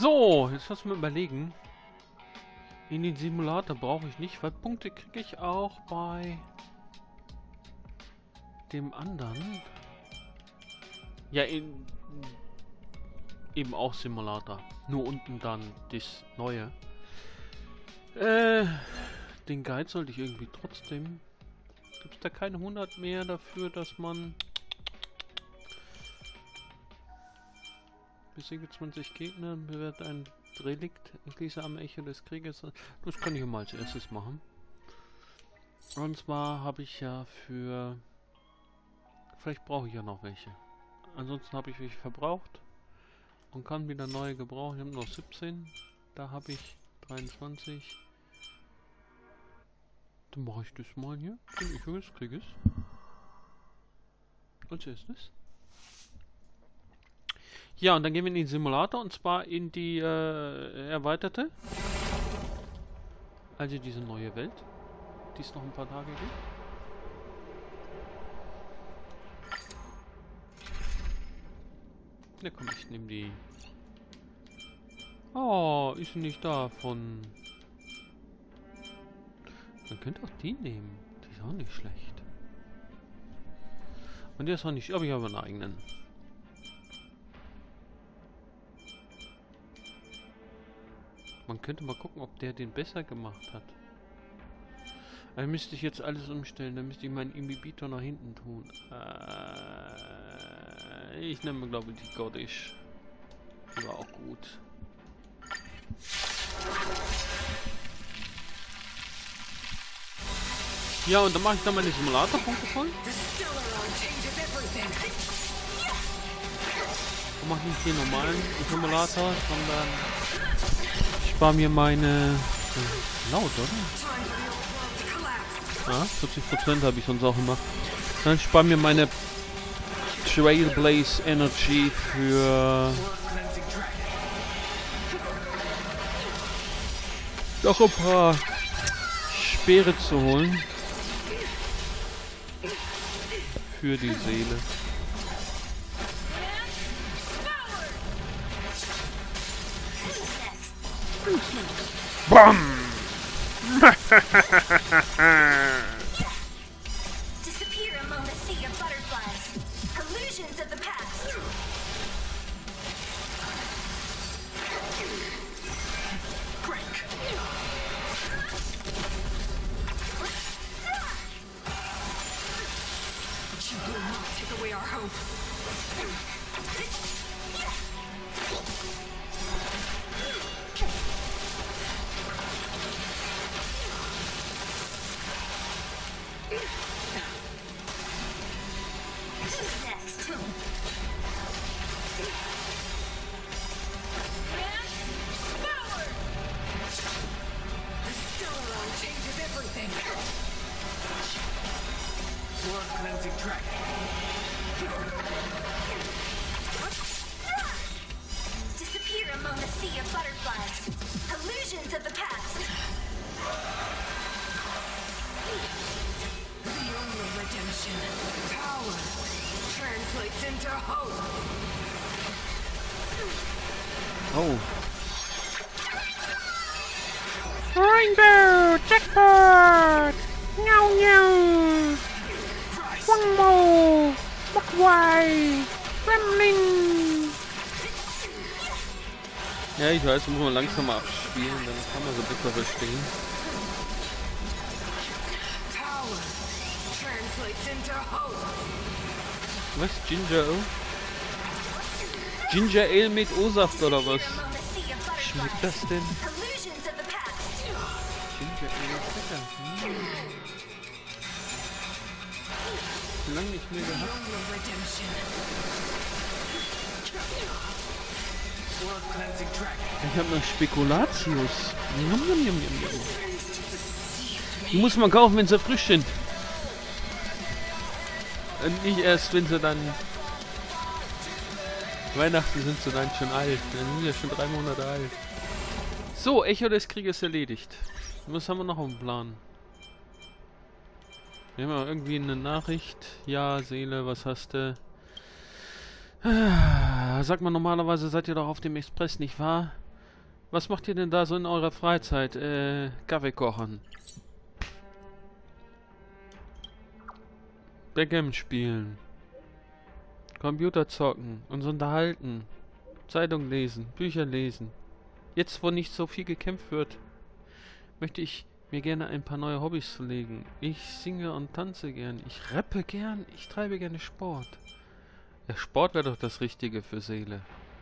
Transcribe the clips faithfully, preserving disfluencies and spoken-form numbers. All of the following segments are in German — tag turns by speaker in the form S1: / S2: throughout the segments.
S1: So, jetzt lass mal überlegen. In den Simulator brauche ich nicht, weil Punkte kriege ich auch bei dem anderen. Ja, in, eben auch Simulator. Nur unten dann das neue. Äh, den Guide sollte ich irgendwie trotzdem... Gibt es da keine hundert mehr dafür, dass man... Besiege zwanzig Gegner, bewährt ein Relikt, schließe am Echo des Krieges. Das kann ich mal als erstes machen. Und zwar habe ich ja für... Vielleicht brauche ich ja noch welche. Ansonsten habe ich welche verbraucht. Und kann wieder neue gebrauchen. Ich habe noch siebzehn. Da habe ich dreiundzwanzig. Dann mache ich das mal hier. Den Echo des Krieges. Als erstes. Ja, und dann gehen wir in den Simulator, und zwar in die äh, erweiterte. Also diese neue Welt, die es noch ein paar Tage gibt. Ja komm, ich nehme die... Oh, ist sie nicht da von... Man könnte auch die nehmen. Die ist auch nicht schlecht. Und der ist auch nicht... Aber ich habe einen eigenen. Man könnte mal gucken, ob der den besser gemacht hat. Also müsste ich jetzt alles umstellen. Dann müsste ich meinen Inhibitor nach hinten tun. Äh, ich nehme, glaube ich, die Godish. Die war auch gut. Ja, und dann mache ich dann meine Simulatorpunkte voll. Und mache nicht den normalen Simulator, sondern... Ich spare mir meine... Äh, laut, oder? Ja, vierzig Prozent habe ich sonst auch immer. Dann spare mir meine Trailblaze Energy für... noch ein paar Speere zu holen. Für die Seele. Bam!
S2: Disappear among the sea of butterflies. Illusions of the past. Break. You will not take away our hope. Disappear among the sea of butterflies. Illusions of the past. The only redemption. Power translates into hope.
S1: Oh. Rainbow jackpot! Meow meow! One more! Mogwai! Gremlin! Ja, ich weiß, muss man langsam abspielen, dann kann man so besser verstehen. Was? Ginger Ale? Ginger Ale mit O-Saft oder was? Schmeckt das denn? Ginger Ale ist lecker. Hm. Lange nicht mehr gehabt. Ich habe noch Spekulatius. Yum, yum, yum, yum, yum. Die muss man kaufen, wenn sie frisch sind. Und nicht erst, wenn sie dann... Weihnachten sind sie dann schon alt. Dann sind ja schon drei Monate alt. So, Echo des Krieges erledigt. Was haben wir noch auf dem Plan? Wir haben ja irgendwie eine Nachricht. Ja, Seele, was hast du? Sag mal, normalerweise seid ihr doch auf dem Express, nicht wahr? Was macht ihr denn da so in eurer Freizeit? Äh, Kaffee kochen. Backgammon spielen. Computer zocken. Uns unterhalten. Zeitung lesen. Bücher lesen. Jetzt, wo nicht so viel gekämpft wird, möchte ich mir gerne ein paar neue Hobbys zulegen. Ich singe und tanze gern. Ich rappe gern. Ich treibe gerne Sport. Ja, Sport wäre doch das Richtige für Seele.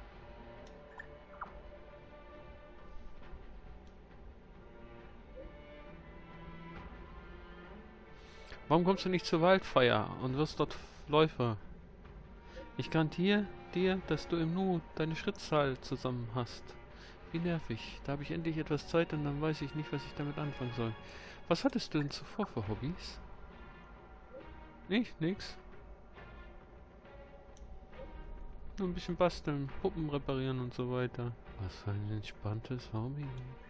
S1: Warum kommst du nicht zur Waldfeier und wirst dort Läufer? Ich garantiere dir, dass du im Nu deine Schrittzahl zusammen hast. Wie nervig. Da habe ich endlich etwas Zeit und dann weiß ich nicht, was ich damit anfangen soll. Was hattest du denn zuvor für Hobbys? Nicht? Nix? Nur ein bisschen basteln, Puppen reparieren und so weiter. Was für ein entspanntes Hobby.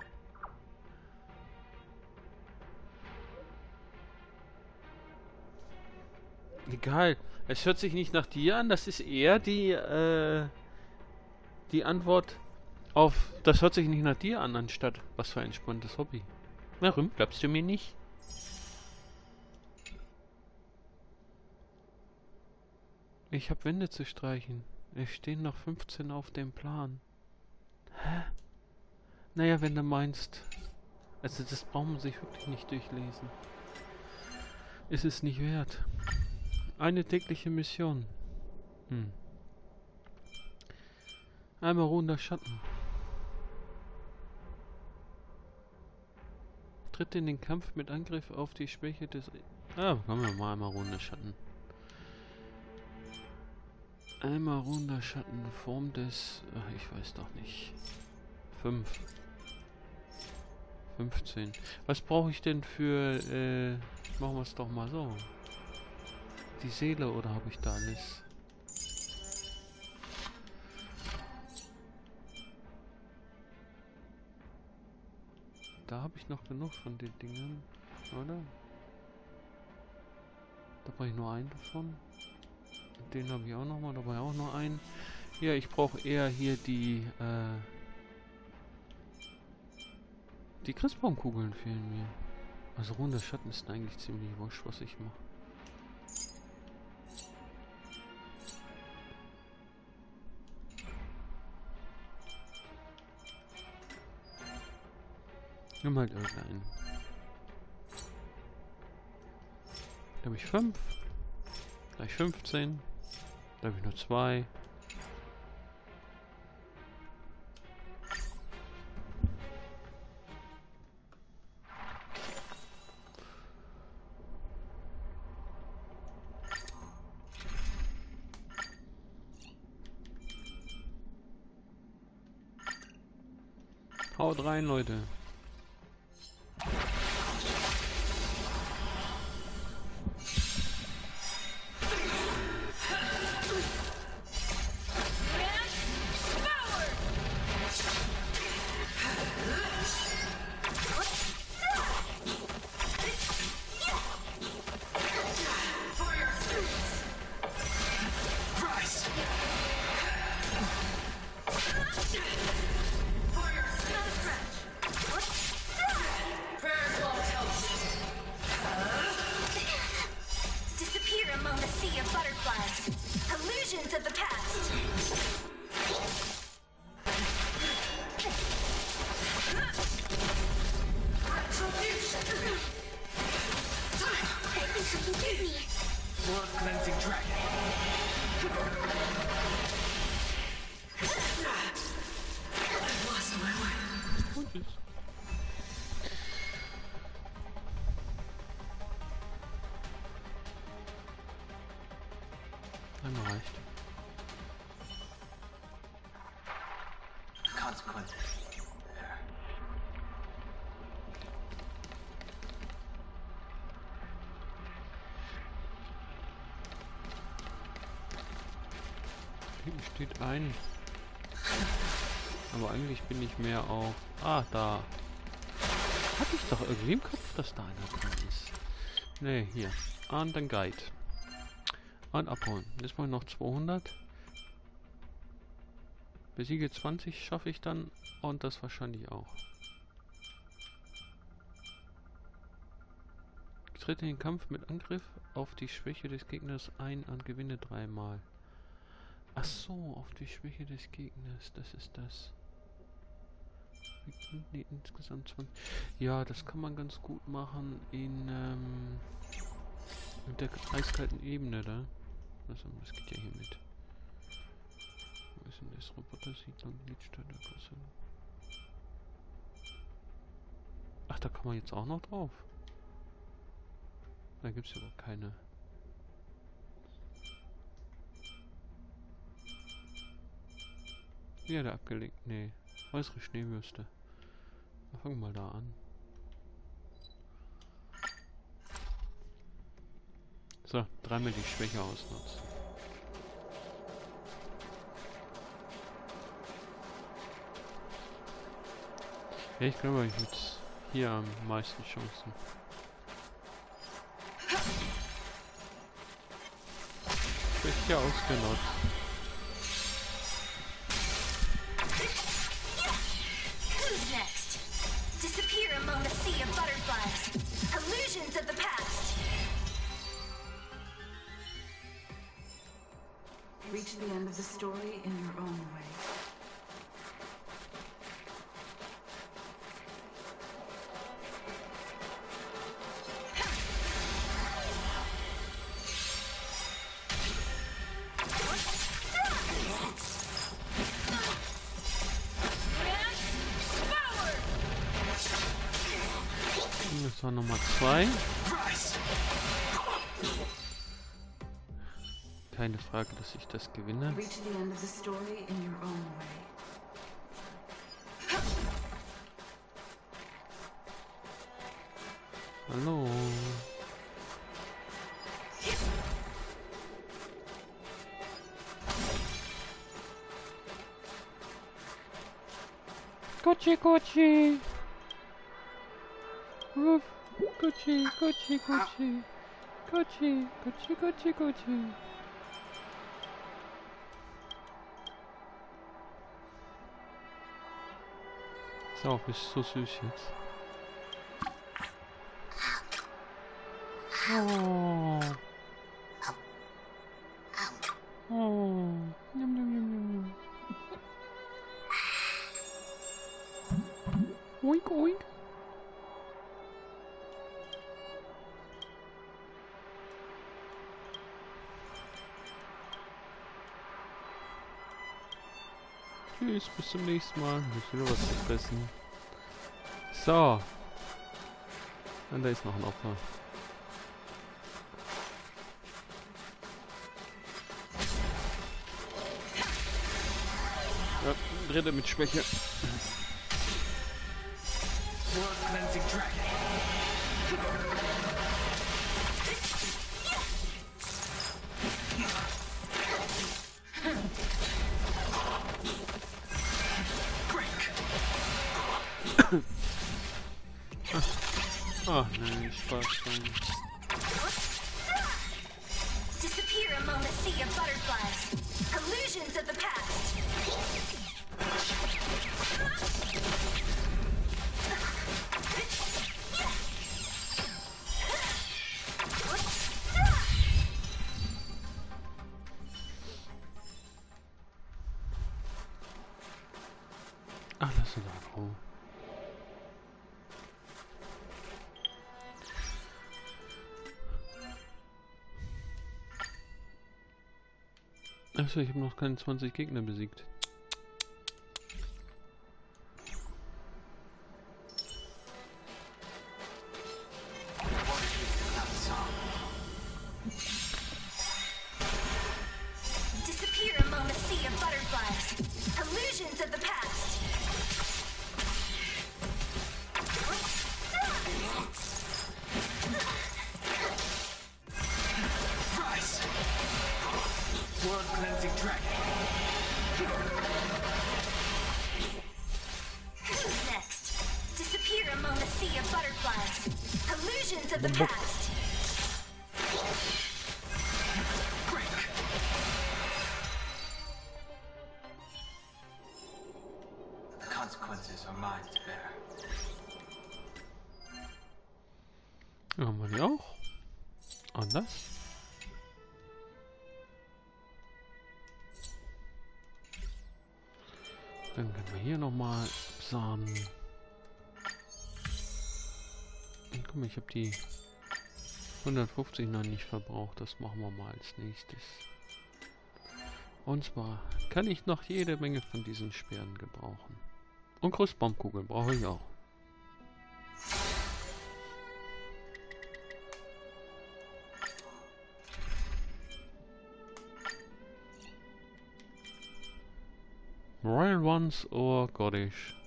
S1: Egal. Es hört sich nicht nach dir an. Das ist eher die, äh, die Antwort auf, das hört sich nicht nach dir an, anstatt, was für ein spannendes Hobby. Warum? Glaubst du mir nicht? Ich habe Wände zu streichen. Es stehen noch fünfzehn auf dem Plan. Hä? Naja, wenn du meinst. Also das braucht man sich wirklich nicht durchlesen. Ist es nicht wert. Eine tägliche Mission. Hm. Einmal ruhender Schatten. Tritt in den Kampf mit Angriff auf die Schwäche des... Ah, kommen wir mal einmal ruhender Schatten. Einmal ruhender Schatten, Form des... Ach, ich weiß doch nicht. fünf. fünfzehn. Was brauche ich denn für... Äh, machen wir es doch mal so. Die Seele, oder habe ich da alles? Da habe ich noch genug von den Dingen, oder? Da brauche ich nur einen davon. Den habe ich auch noch mal, da brauche ich auch nur einen. Ja, ich brauche eher hier die, äh... die Christbaumkugeln fehlen mir. Also ruhender Schatten ist eigentlich ziemlich wurscht, was ich mache. Nimm halt irgendeinen. Da habe ich fünf. Da habe ich fünfzehn. Da habe ich nur zwei. Haut rein, Leute. Einmal reicht.
S3: Consequences.
S1: Hinten steht ein. Aber eigentlich bin ich mehr auf... Ah, da. Hatte ich doch irgendwie im Kopf, dass da einer dran ist. Ne, hier. Und dann Guide. Und abholen. Jetzt mal noch zweihundert. Besiege zwanzig schaffe ich dann und das wahrscheinlich auch. Tritt in den Kampf mit Angriff auf die Schwäche des Gegners ein und gewinne dreimal. Ach so, auf die Schwäche des Gegners, das ist das. Nee, insgesamt zwanzig. Ja, das kann man ganz gut machen in ähm, mit der eiskalten Ebene da. Also, das geht ja hier mit. Wo ist denn das? Roboter-Siedlung, Liedstadt, Ach, da kann man jetzt auch noch drauf. Da gibt es ja aber keine. Ja, der abgelegt. Nee. Äußere Schneewürste. Wir fangen mal da an. So, dreimal die Schwäche ausnutzen. Ja, ich glaube, ich habe jetzt hier am meisten Chancen. Schwäche ausgenutzt.
S2: Who's next? Disappear among the sea of butterflies. Illusions of the past.
S3: Reach the end of the story in your own way.
S1: Das war Nummer zwei. Keine Frage, dass ich das gewinne.
S3: Reach the end of the story in your own way.
S1: Hallo. Gucci, Gucci. Gucci, Gucci, Gucci. Gucci, Gucci, Gucci, Gucci. So, bist so süß jetzt. Oh. Oh. Njam, njam, njam, njam. Oink, oink. Tschüss, bis zum nächsten Mal. Ich will was zu fressen. So. Und da ist noch ein Opfer. Ja, dritte mit Schwäche. Ah, nein, Spaß.
S2: Disappear among the sea of butterflies. Illusions of the past.
S1: Ach, das ist doch oh. Achso, ich habe noch keine zwanzig Gegner besiegt.
S2: Disappear among the sea of butterflies. Illusions of the past.
S4: World cleansing dragon.
S2: Who's next? Disappear among the sea of butterflies. Illusions of the past.
S1: Ja, haben wir die auch. Anders. Dann können wir hier nochmal absahnen. Guck mal, ich habe die hundertfünfzig noch nicht verbraucht. Das machen wir mal als nächstes. Und zwar kann ich noch jede Menge von diesen Speeren gebrauchen. Und Großbaumkugeln brauche ich auch. Royal Ones oder Gottish.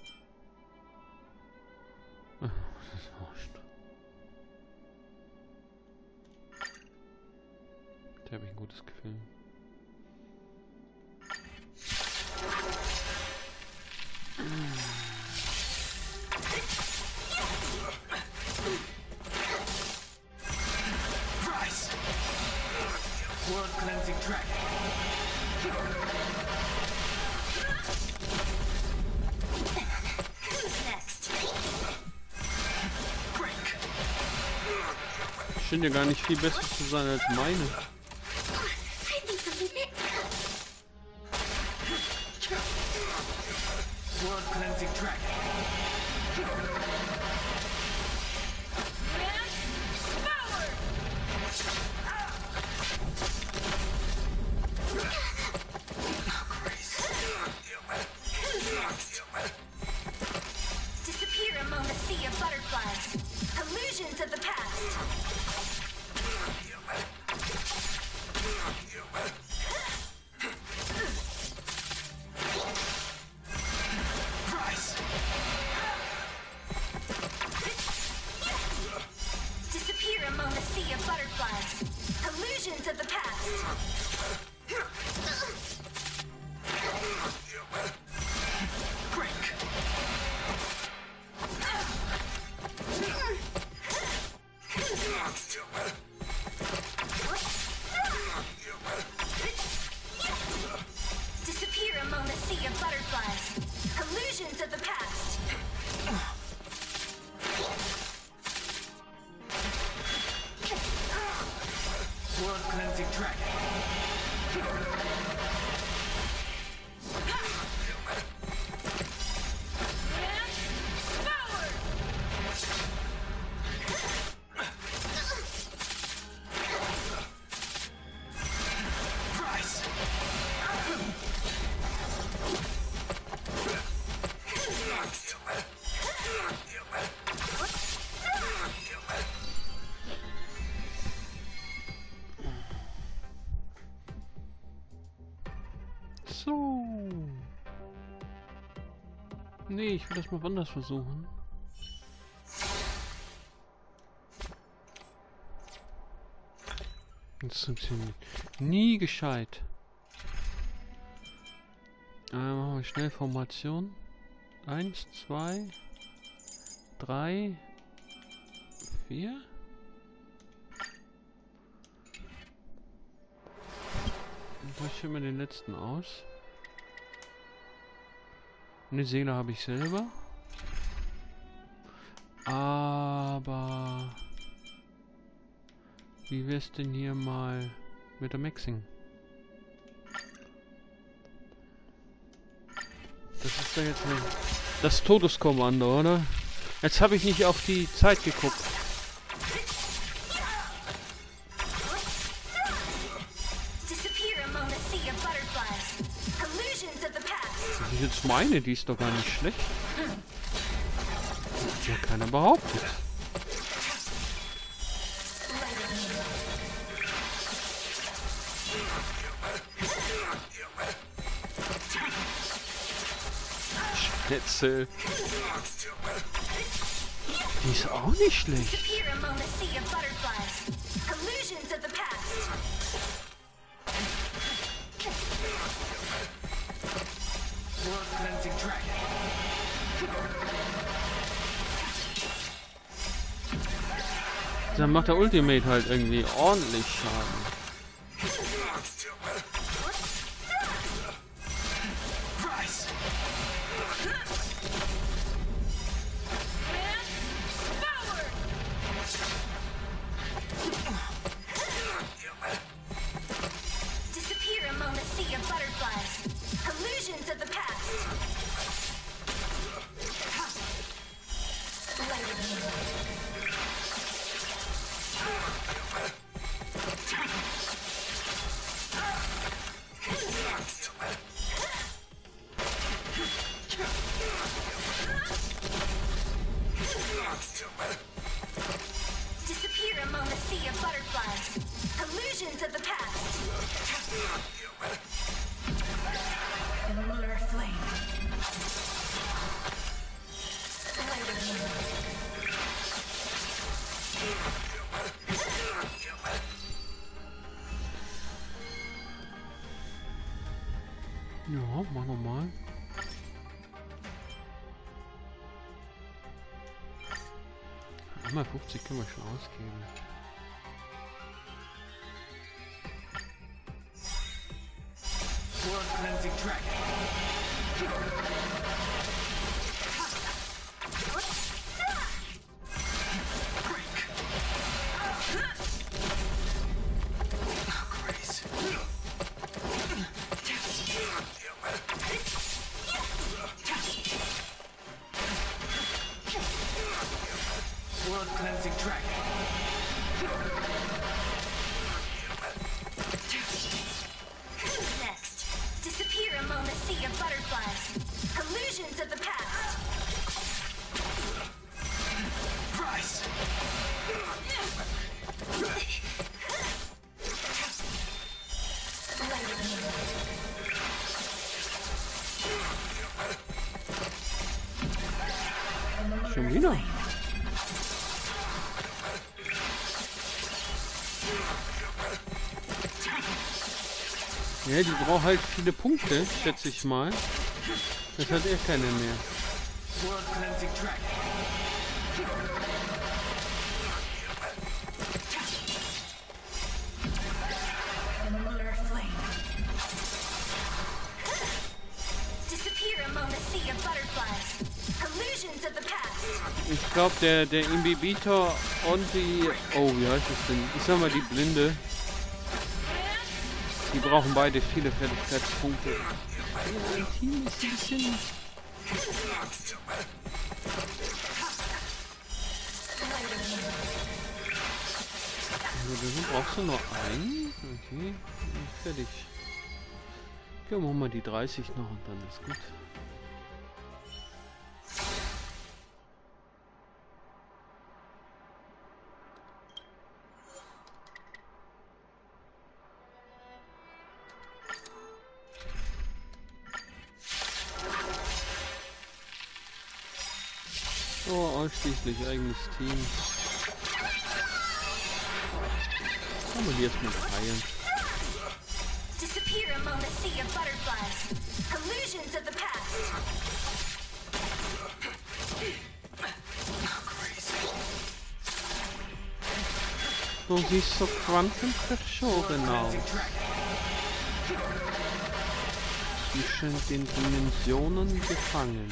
S1: Das ist wurscht. Da habe ich ein gutes Gefühl.
S4: Price! World Cleansing Dragon!
S2: Who's next?
S4: Break!
S1: Scheint ja gar nicht viel besser zu sein als meine.
S2: I think something next.
S4: World Cleansing Dragon!
S2: Who's next? Disappear among the sea of butterflies. Illusions of the past.
S4: Price!
S2: Disappear among the sea of butterflies. Illusions of the past.
S4: Break!
S2: Who's next? Disappear among the sea of butterflies. Illusions of the past.
S4: World Cleansing Dragon! Price!
S2: Who's next?
S1: So. Nee, ich will das mal woanders versuchen. Das ist ein bisschen nie gescheit. Äh, machen wir schnell Formation. Eins, zwei, drei, vier. Ich führe mir den letzten aus. Eine Seele habe ich selber. Aber wie wär's denn hier mal mit der Maxing? Das ist doch jetzt nicht das Todeskommando, oder? Jetzt habe ich nicht auf die Zeit geguckt.
S2: Disappear among the sea of butterflies. Illusions of the past.
S1: Was ich jetzt meine, die ist doch gar nicht schlecht. Hat ja keiner behauptet. Schnitzel. Die ist auch nicht schlecht.
S2: Disappear among the sea of butterflies. Illusions of the past.
S4: World Cleansing Dragon!
S1: Dann macht der Ultimate halt irgendwie ordentlich Schaden.
S4: Price!
S2: next? Disappear among the sea of butterflies. Illusions of the past.
S3: Lunar flame.
S1: Ja, mach nochmal. Einmal fünfzig können wir schon ausgeben.
S4: World Cleansing Dragon. Grace. World Cleansing Dragon.
S2: Who's next? Disappear among the sea of butterflies. Illusions of the past.
S4: Rise.
S1: Schon wieder. Ja, die braucht halt viele Punkte, schätze ich mal. Das hat er keine mehr.
S4: World Cleansing Dragon.
S3: Lunar flame.
S2: Disappear among the sea of butterflies. Illusions of the past.
S1: Ich glaube, der, der Imbibitor und die... Oh, wie heißt es denn? Ich sag mal, die Blinde. Die brauchen beide viele Fertigkeitspunkte. Ja, ein Team ist ein bisschen... Also, da brauchst du noch einen. Okay, fertig. Ja, machen wir die dreißig noch und dann ist gut. Oh, ausschließlich eigenes Team. Kann man die jetzt mit heilen.
S2: Disappear among the sea of butterflies. Illusions of the past.
S1: Du siehst so quantenverschoben aus. Zwischen den Dimensionen gefangen.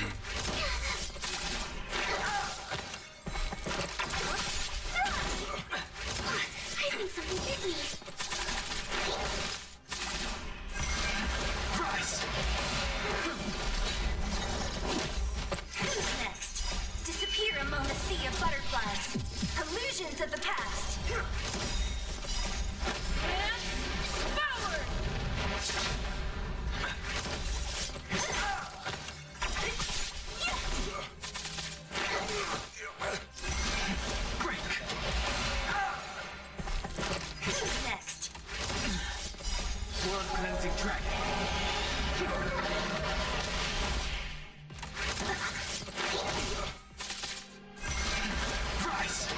S2: I think something hit me.
S4: Rise.
S2: Who's next? Disappear among the sea of butterflies. Illusions of the past. Forward! Who's next?
S4: World Cleansing Dragon. Rise.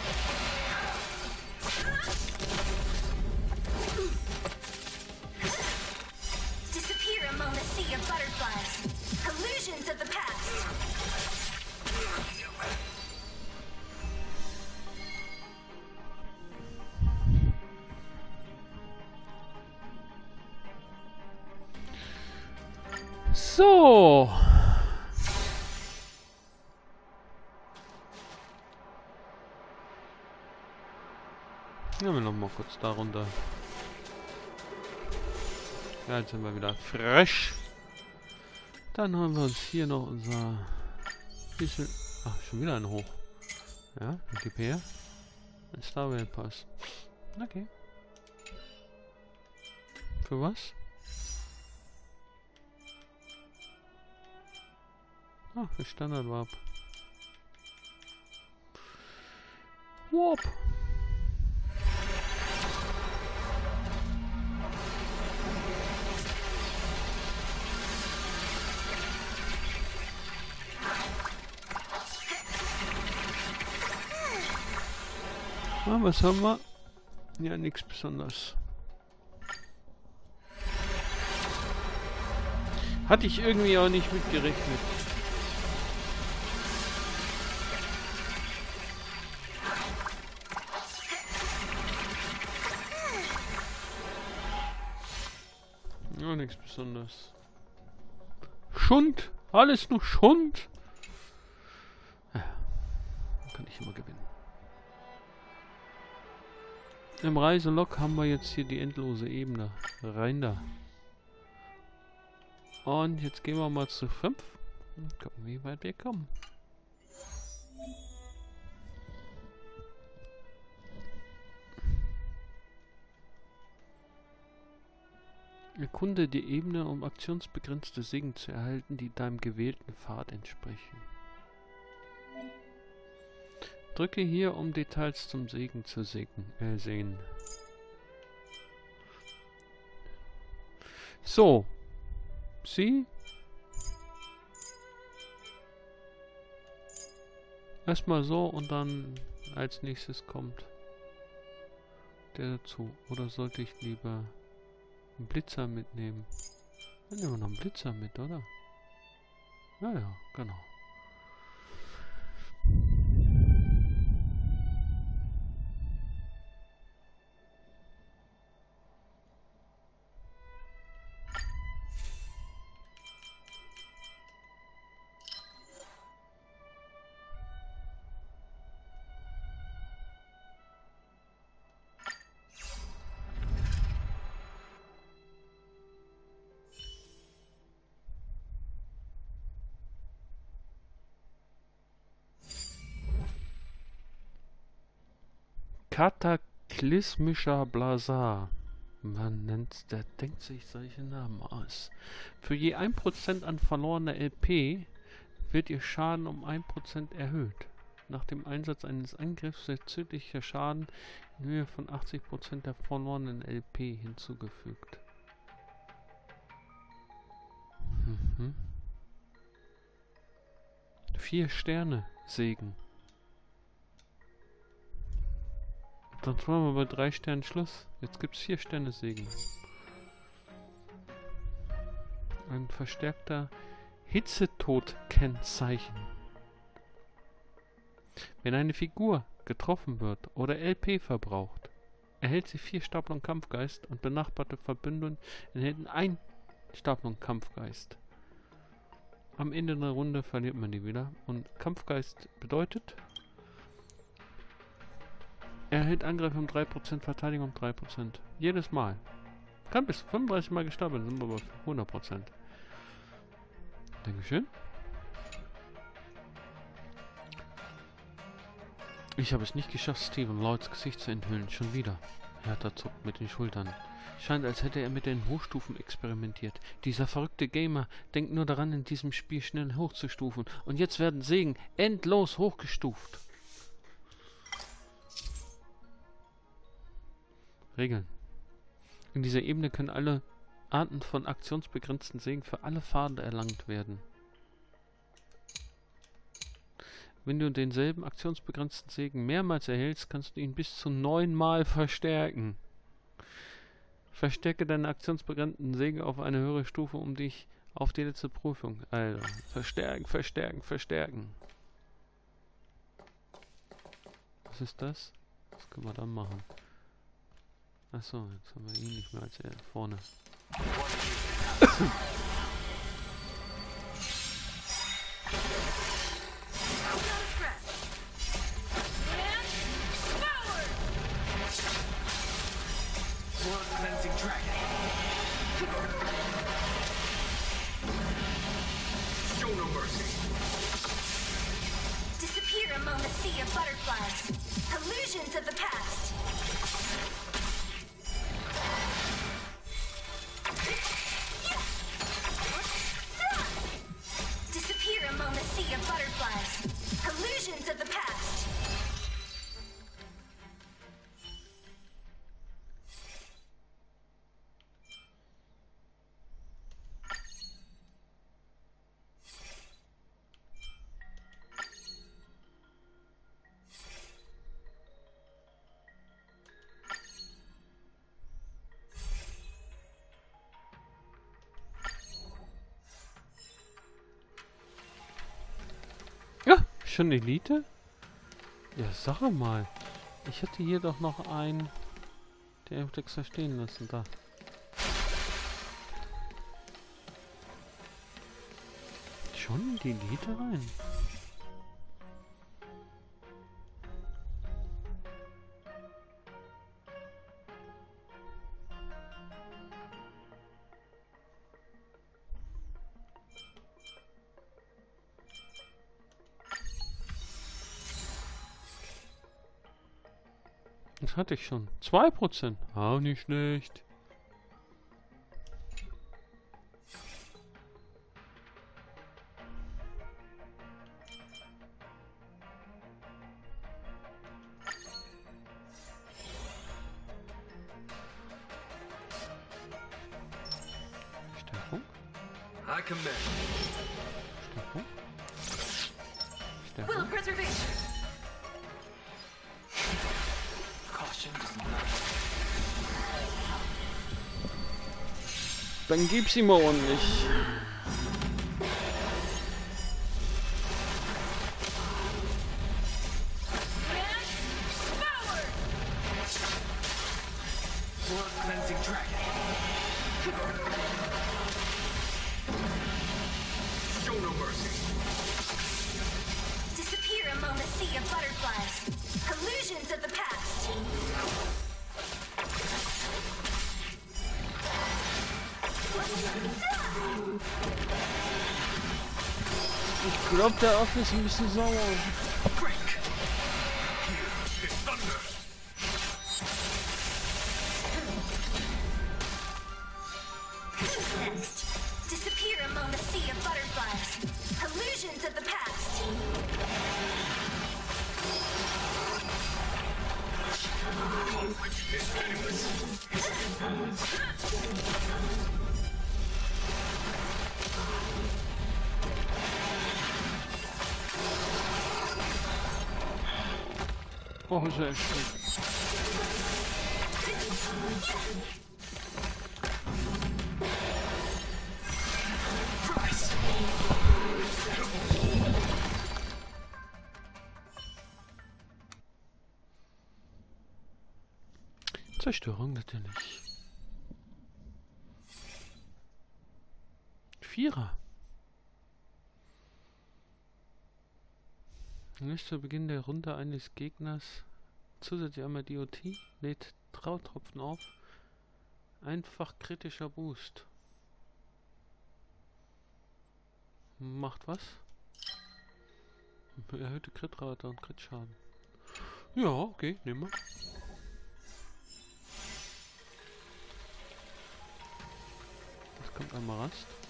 S2: Disappear among the sea of butterflies. Illusions of the past.
S1: So. Gehen wir noch mal kurz da runter. Ja, jetzt sind wir wieder frisch. Dann haben wir uns hier noch unser bisschen... Ach, schon wieder ein Hoch. Ja, gib her. Ein Star Rail Pass. Okay. Für was? Ah, für Standard Warp. Warp. Ah, was haben wir? Ja, nichts Besonderes. Hatte ich irgendwie auch nicht mit gerechnet. Ja, nichts Besonderes. Schund! Alles nur Schund! Ja, kann ich immer gewinnen. Im Reiselog haben wir jetzt hier die endlose Ebene. Rein da. Und jetzt gehen wir mal zu fünf und gucken, wie weit wir kommen. Erkunde die Ebene, um aktionsbegrenzte Segen zu erhalten, die deinem gewählten Pfad entsprechen. Drücke hier, um Details zum Segen zu segen, äh, sehen. So. Sie. Erstmal so und dann als nächstes kommt der dazu. Oder sollte ich lieber einen Blitzer mitnehmen? Dann nehmen wir noch einen Blitzer mit, oder? Ja, ja, genau. Kataklysmischer Blazar. Man nennt, der denkt sich solche Namen aus. Für je ein Prozent an verlorener L P wird ihr Schaden um ein Prozent erhöht. Nach dem Einsatz eines Angriffs wird zusätzlicher Schaden in Höhe von achtzig Prozent der verlorenen L P hinzugefügt. Mhm. Vier Sterne Segen. Dann machen wir bei drei Sternen Schluss. Jetzt gibt es vier Sterne Segen. Ein verstärkter Hitzetod-Kennzeichen. Wenn eine Figur getroffen wird oder L P verbraucht, erhält sie vier Stapelung Kampfgeist und benachbarte Verbündungen erhalten ein Stapelung Kampfgeist. Am Ende der Runde verliert man die wieder. Und Kampfgeist bedeutet, er erhält Angriff um drei Prozent, Verteidigung um drei Prozent. Jedes Mal. Kann bis fünfunddreißig Mal gestapelt, sind wir aber hundert Prozent. Dankeschön. Ich habe es nicht geschafft, Stephen Lloyds Gesicht zu enthüllen. Schon wieder. Hertha zuckt mit den Schultern. Scheint, als hätte er mit den Hochstufen experimentiert. Dieser verrückte Gamer denkt nur daran, in diesem Spiel schnell hochzustufen. Und jetzt werden Segen endlos hochgestuft. Regeln. In dieser Ebene können alle Arten von aktionsbegrenzten Segen für alle Pfade erlangt werden. Wenn du denselben aktionsbegrenzten Segen mehrmals erhältst, kannst du ihn bis zu neunmal verstärken. Verstärke deine aktionsbegrenzten Segen auf eine höhere Stufe, um dich auf die letzte Prüfung. Also, verstärken, verstärken, verstärken. Was ist das? Was können wir dann machen? Achso, jetzt haben wir ihn nicht mehr als er vorne.
S2: Disappear among the sea of butterflies. Illusions of the past. Disappear among the sea of butterflies. Illusions of the past.
S1: schon Elite? Ja, sag mal. Ich hatte hier doch noch einen, der im Text stehen lassen. Da. Schon in die Elite rein. Das hatte ich schon. zwei Prozent. Auch nicht schlecht. Stärkung.
S4: I command.
S1: Stärkung.
S2: Will
S1: Stärkung.
S2: preservation.
S4: Caution does not.
S1: Dann gib's ihm mal ordentlich.
S4: Blood cleansing dragon. Show no mercy.
S2: Disappear among the sea of butterflies. Illusions of the past.
S1: Ich glaube, der Affe ist ein bisschen sauer.
S4: Break. Here is thunder.
S2: Next. Disappear among the sea of butterflies. Illusions of the past.
S4: Is meaningless.
S1: Oh, sehr schön.
S4: Rise.
S1: Zerstörung natürlich. Vierer. Nicht zu Beginn der Runde eines Gegners zusätzlich einmal D O T, lädt Trautropfen auf. Einfach kritischer Boost. Macht was? Erhöhte Crit-Rate und Crit-Schaden. Ja, okay, nehmen wir. Jetzt kommt einmal Rast.